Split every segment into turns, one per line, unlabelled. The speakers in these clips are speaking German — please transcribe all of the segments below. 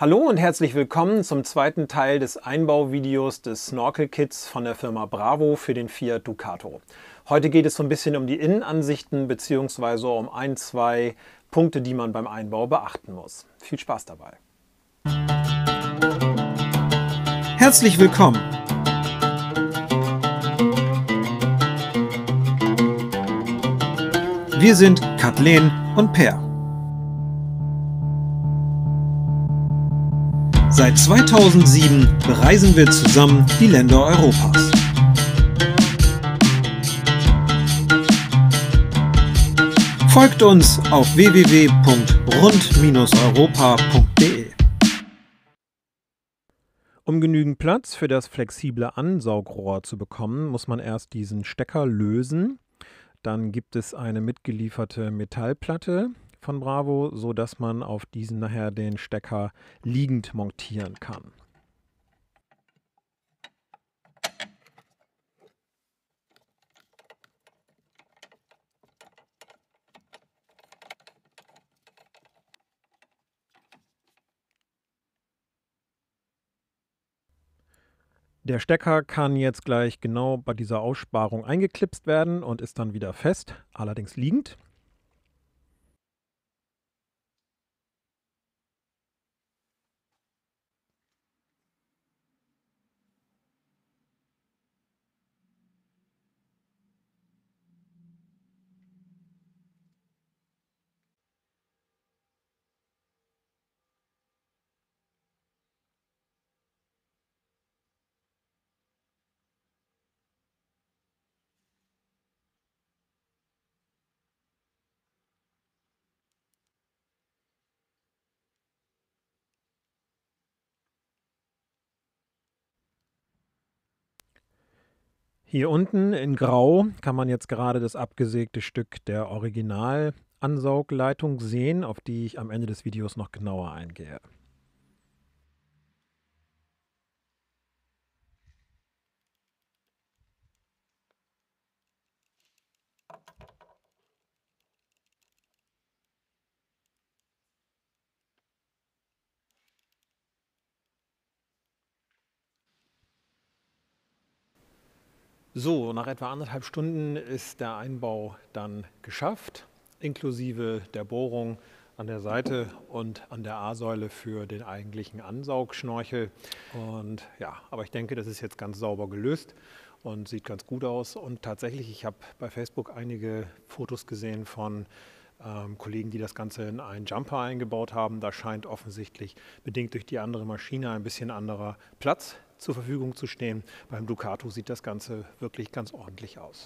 Hallo und herzlich willkommen zum zweiten Teil des Einbauvideos des Snorkel-Kits von der Firma Bravo für den Fiat Ducato. Heute geht es so ein bisschen um die Innenansichten bzw. um ein, zwei Punkte, die man beim Einbau beachten muss. Viel Spaß dabei!
Herzlich willkommen! Wir sind Kathleen und Per. Seit 2007 bereisen wir zusammen die Länder Europas. Folgt uns auf www.rund-europa.de.
Um genügend Platz für das flexible Ansaugrohr zu bekommen, muss man erst diesen Stecker lösen. Dann gibt es eine mitgelieferte Metallplatte von Bravo, sodass man auf diesen nachher den Stecker liegend montieren kann. Der Stecker kann jetzt gleich genau bei dieser Aussparung eingeklipst werden und ist dann wieder fest, allerdings liegend. Hier unten in Grau kann man jetzt gerade das abgesägte Stück der Original-Ansaugleitung sehen, auf die ich am Ende des Videos noch genauer eingehe. So, nach etwa 1,5 Stunden ist der Einbau dann geschafft, inklusive der Bohrung an der Seite und an der A-Säule für den eigentlichen Ansaugschnorchel. Und ja, aber ich denke, das ist jetzt ganz sauber gelöst und sieht ganz gut aus. Und tatsächlich, ich habe bei Facebook einige Fotos gesehen von Kollegen, die das Ganze in einen Jumper eingebaut haben. Da scheint offensichtlich, bedingt durch die andere Maschine, ein bisschen anderer Platz zur Verfügung zu stehen. Beim Ducato sieht das Ganze wirklich ganz ordentlich aus.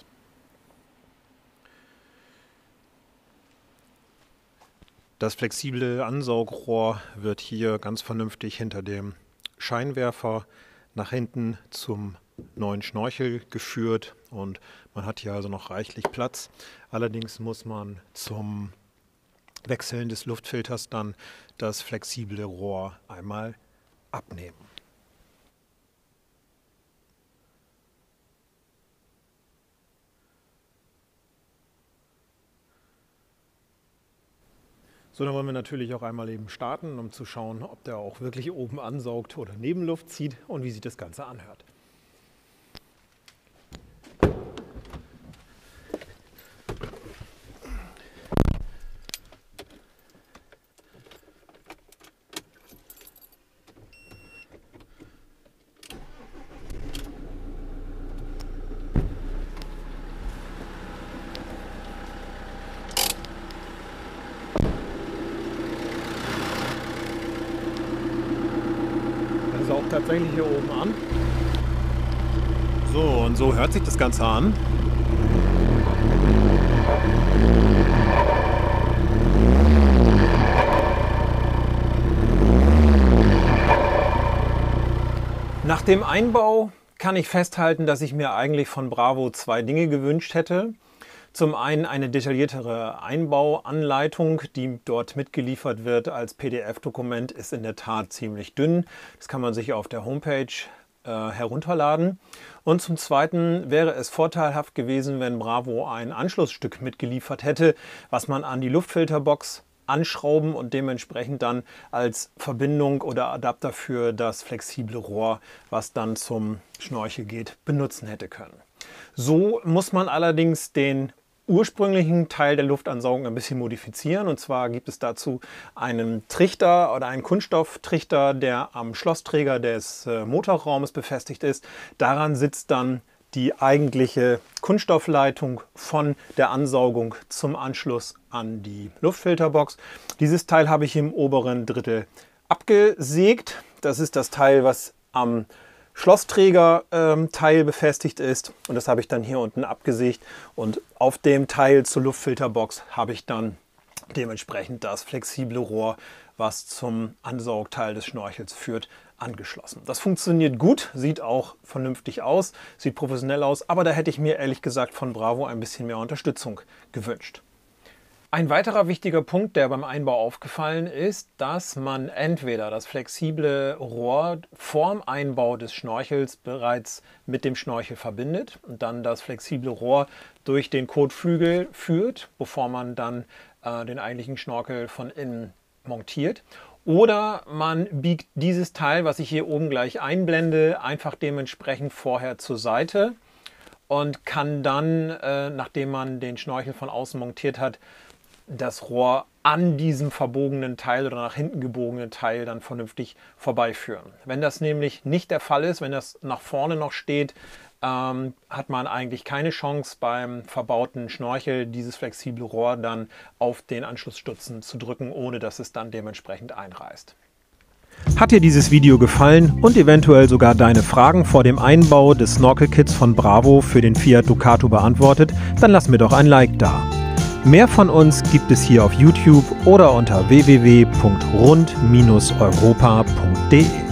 Das flexible Ansaugrohr wird hier ganz vernünftig hinter dem Scheinwerfer nach hinten zum neuen Schnorchel geführt und man hat hier also noch reichlich Platz. Allerdings muss man zum Wechseln des Luftfilters dann das flexible Rohr einmal abnehmen. So, dann wollen wir natürlich auch einmal eben starten, um zu schauen, ob der auch wirklich oben ansaugt oder Nebenluft zieht und wie sich das Ganze anhört. Saugt tatsächlich hier oben an. So, und so hört sich das Ganze an. Nach dem Einbau kann ich festhalten, dass ich mir eigentlich von Bravo zwei Dinge gewünscht hätte. Zum einen eine detailliertere Einbauanleitung, die dort mitgeliefert wird als PDF-Dokument, ist in der Tat ziemlich dünn. Das kann man sich auf der Homepage herunterladen. Und zum Zweiten wäre es vorteilhaft gewesen, wenn Bravo ein Anschlussstück mitgeliefert hätte, was man an die Luftfilterbox anschrauben und dementsprechend dann als Verbindung oder Adapter für das flexible Rohr, was dann zum Schnorchel geht, benutzen hätte können. So muss man allerdings den ursprünglichen Teil der Luftansaugung ein bisschen modifizieren, und zwar gibt es dazu einen Trichter oder einen Kunststofftrichter, der am Schlossträger des Motorraumes befestigt ist. Daran sitzt dann die eigentliche Kunststoffleitung von der Ansaugung zum Anschluss an die Luftfilterbox. Dieses Teil habe ich im oberen Drittel abgesägt. Das ist das Teil, was am Schlossträger-Teil befestigt ist, und das habe ich dann hier unten abgesägt, und auf dem Teil zur Luftfilterbox habe ich dann dementsprechend das flexible Rohr, was zum Ansaugteil des Schnorchels führt, angeschlossen. Das funktioniert gut, sieht auch vernünftig aus, sieht professionell aus, aber da hätte ich mir ehrlich gesagt von Bravo ein bisschen mehr Unterstützung gewünscht. Ein weiterer wichtiger Punkt, der beim Einbau aufgefallen ist, dass man entweder das flexible Rohr vorm Einbau des Schnorchels bereits mit dem Schnorchel verbindet und dann das flexible Rohr durch den Kotflügel führt, bevor man dann den eigentlichen Schnorchel von innen montiert. Oder man biegt dieses Teil, was ich hier oben gleich einblende, einfach dementsprechend vorher zur Seite und kann dann, nachdem man den Schnorchel von außen montiert hat, das Rohr an diesem verbogenen Teil oder nach hinten gebogenen Teil dann vernünftig vorbeiführen. Wenn das nämlich nicht der Fall ist, wenn das nach vorne noch steht, hat man eigentlich keine Chance beim verbauten Schnorchel dieses flexible Rohr dann auf den Anschlussstutzen zu drücken, ohne dass es dann dementsprechend einreißt.
Hat dir dieses Video gefallen und eventuell sogar deine Fragen vor dem Einbau des Snorkel-Kits von Bravo für den Fiat Ducato beantwortet, dann lass mir doch ein Like da. Mehr von uns gibt es hier auf YouTube oder unter www.rund-europa.de.